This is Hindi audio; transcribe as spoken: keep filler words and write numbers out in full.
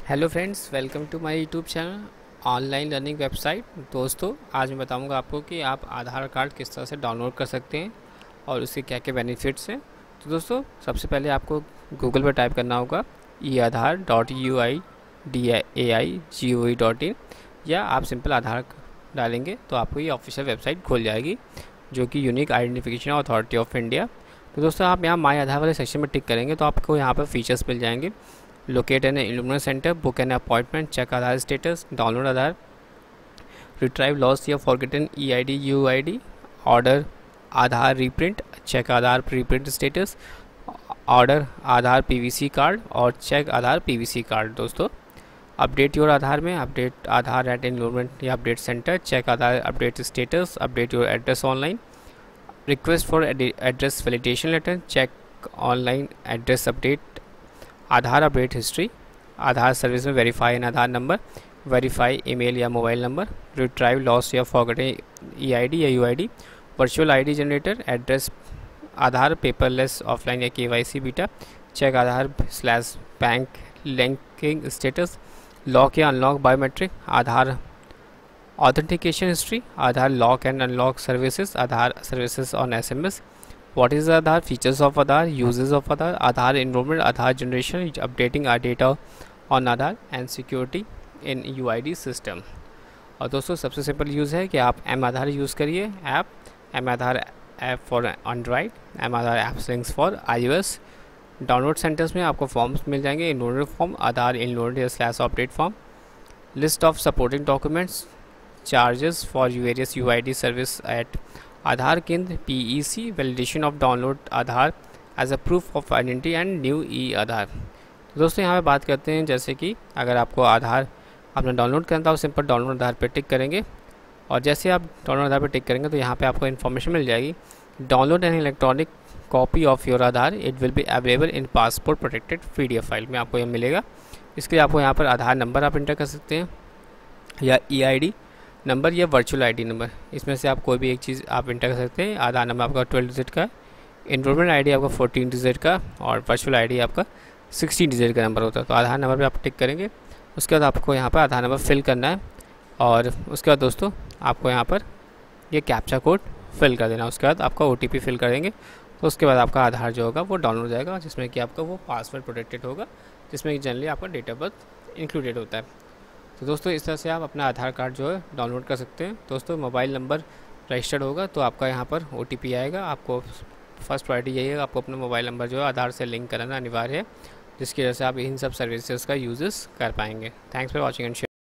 Hello friends, welcome to my YouTube channel online learning website. दोस्तों, आज मैं बताऊंगा आपको कि आप आधार कार्ड किस तरह से डाउनलोड कर सकते हैं और उसके क्या क्या बेनिफिट्स हैं। तो दोस्तों, सबसे पहले आपको गूगल पर टाइप करना होगा E Aadhaar dot U I D A I G O V dot in, या आप सिंपल आधार डालेंगे तो आपको ये ऑफिशियल वेबसाइट खुल जाएगी, जो कि unique identification authority of India. तो दोस्तों, आप यहाँ माई आधार वाले सेक्शन में टिक करेंगे तो आपको यहाँ पर फीचर्स मिल जाएंगे। Locate an enrollment center, book an appointment, check Aadhaar status, download Aadhaar, retrieve lost या forgotten E I D, U I D, order Aadhaar reprint, check Aadhaar reprint status, order Aadhaar P V C card और check Aadhaar P V C card। दोस्तों, अपडेट योर आधार में अपडेट आधार एट एनरोलमेंट या update centre, check Aadhaar update status, update your address online, request for address validation letter, check online address update, Aadhaar update history, Aadhaar service में verify an Aadhaar number, verify email या मोबाइल नंबर, रिट्राइव लॉस या फॉरगॉटन ई आई डी या U I D, virtual I D generator, address Aadhaar paperless offline या के वाई सी beta, check Aadhaar slash bank linking status, lock या unlock biometric, Aadhaar authentication history, Aadhaar lock and unlock services, Aadhaar services on S M S, what is Aadhaar, features of Aadhaar, uses of Aadhaar, Aadhaar enrollment, Aadhaar generation, updating our data on Aadhaar and security in U I D system। और दोस्तों, सबसे सिंपल यूज़ है कि आप एम आधार यूज़ करिए app, M Aadhaar app for Android, M Aadhaar app links for I O S. Download centres में आपको फॉर्म्स मिल जाएंगे, enrolment form, Aadhaar enrolment slash update form, list of supporting documents, charges for various U I D service at Aadhaar Kendra, P E C, validation of download Aadhaar as a proof of identity and new E Aadhaar. दोस्तों, यहाँ पे बात करते हैं, जैसे कि अगर आपको आधार आपने डाउनलोड करना था तो सिंपल डाउनलोड आधार पे टिक करेंगे, और जैसे आप डाउनलोड आधार पे टिक करेंगे तो यहाँ पे आपको इन्फॉर्मेशन मिल जाएगी, download an electronic copy of your Aadhaar, it will be available in passport protected P D F file में आपको यह मिलेगा। इसके लिए आपको यहाँ पर आधार नंबर आप इंटर कर सकते हैं, या ई आई डी नंबर या वर्चुअल आईडी नंबर, इसमें से आप कोई भी एक चीज़ आप इंटर कर सकते हैं। आधार नंबर आपका ट्वेल्व डिजिट का, एनरोलमेंट आईडी आपका फोर्टीन डिजिट का, और वर्चुअल आईडी आपका सिक्सटीन डिजिट का नंबर होता है। तो आधार नंबर पे आप टिक करेंगे, उसके बाद आपको यहाँ पर आधार नंबर फिल करना है, और उसके बाद दोस्तों आपको यहाँ पर ये कैप्चा कोड फिल कर देना। उसके बाद आपका ओ टी पी फिल करेंगे, तो उसके बाद आपका आधार जो होगा वो डाउनलोड हो जाएगा, जिसमें कि आपका वो पासवर्ड प्रोटेक्टेड होगा, जिसमें कि जनरली आपका डेट ऑफ बर्थ इंक्लूडेड होता है। तो दोस्तों, इस तरह से आप अपना आधार कार्ड जो है डाउनलोड कर सकते हैं। दोस्तों, मोबाइल नंबर रजिस्टर्ड होगा तो आपका यहाँ पर ओ टी पी आएगा। आपको फर्स्ट प्रायोरिटी यही है, आपको अपना मोबाइल नंबर जो है आधार से लिंक कराना अनिवार्य है, जिसकी वजह से आप इन सब सर्विसेज का यूजेस कर पाएंगे। Thanks for watching and share.